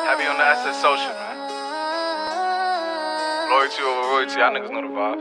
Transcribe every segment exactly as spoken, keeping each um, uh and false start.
Heavy on the S S social, man. Loyalty over royalty, y'all niggas know the vibes.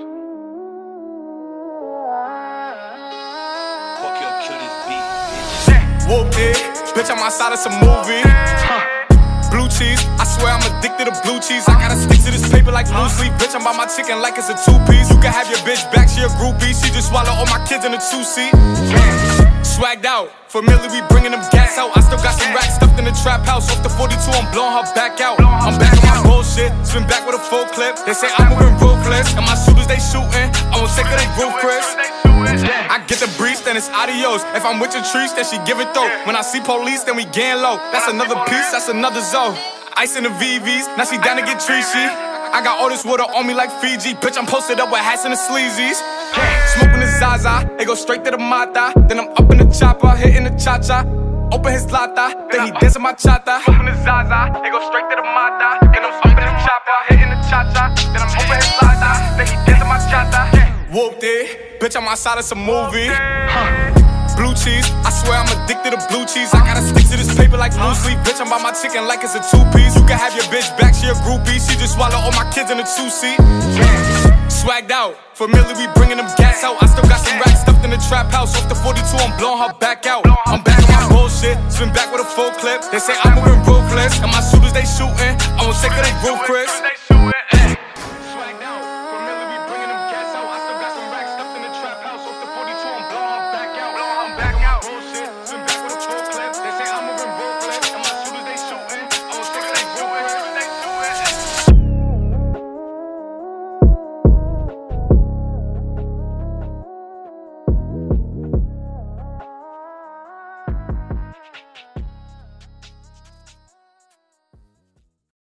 Fuck your kill this beat, bitch. Whooped it, bitch, I'm outside of some movie. Blue cheese, I swear I'm addicted to blue cheese. I gotta stick to this paper like blue sleep. Bitch, I'm by my chicken like it's a two-piece. You can have your bitch back, she a groupie. She just swallow all my kids in a two-seat. Swagged out, familiar, we bringing them gas out. I still got some racks stuffed in the trap house. Off the forty-two, I'm blowing her back out. I'm back on my bullshit, spin back with a full clip. They say I'm moving ruthless, and my shooters they shooting. I won't take her, they roof, Chris. I get the breeze, then it's adios. If I'm with your trees, then she give it though. When I see police, then we gang low. That's another piece, that's another zone. Ice in the V Vs, now she down to get treachy. I got all this water on me like Fiji. Bitch, I'm posted up with hats and the sleazies. Smoking the Zaza, they go straight to the Mata. Then I'm up in the chopper, hitting the cha-cha. Open his lata, then he dancing my chata. Smoking the Zaza, they go straight to the Mata. Then I'm up in the chopper, hitting the cha-cha. Then I'm open his lata, then he dancing my chata. Whooped it, bitch, I'm outside of some movie. Blue cheese, I swear I'm addicted to blue cheese. I gotta stick to this paper like blue sleep. Bitch, I'm by my chicken like it's a two-piece. You can have your bitch back, she a groupie. She just swallow all my kids in a two-seat. Swagged out, familiar, we bringing them gas out. I still got some racks stuffed in the trap house. Off the forty-two, I'm blowing her back out. I'm back on my bullshit, spin back with a full clip. They say I'm moving ruthless, and my shooters they shooting. I won't take her, they roof, Chris.